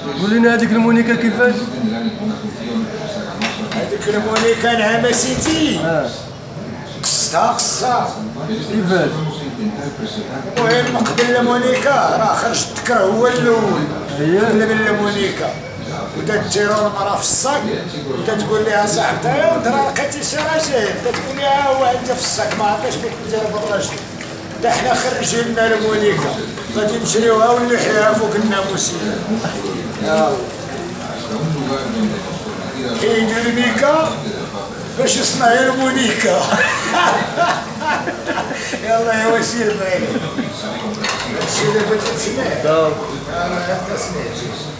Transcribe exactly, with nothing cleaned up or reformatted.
قول لنا هذيك المونيكا كيفاش؟ هذيك المونيكا نعم سيتي. اه قصتها قصة. كيفاش؟ المهم قبل المونيكا راه خرج التكر هو الاول. اييه قبل من المونيكا. بدات تيرو المرا في الصاك بدات تقول لها صاحبتها يا ولد راه لقيتي شي راجل، بدات تقول لها هو انت في الصاك ما عرفتش بك دير بالراجل. حتى حنا خرج لنا المونيكا غادي نشريوها ونلحيها فوق الناموسيه. كاين الميكا باش يصنع المونيكا. يلا يا وسير بعيد. هادشي اللي بغيت تسمع. يلا انت سمعتي.